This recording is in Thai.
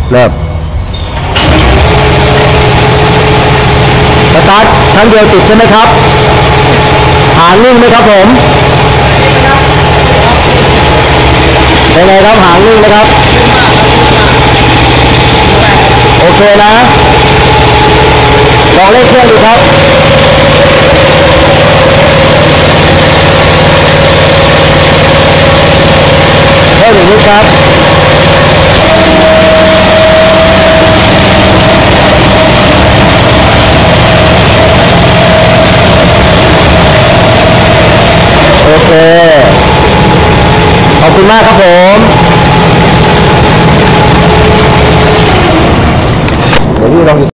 เริ่มสตาร์ทครั้งเดียวติดใช่ไหมครับหางนิ่งไหมครับผมเป็นไงครับหางนิ่งไหมครับโอเคนะลองเล่นเครื่องดูครับเพิ่มอีกนิดครับโอเคขอบคุณมากครับผมเดี๋ยวพี่ลอง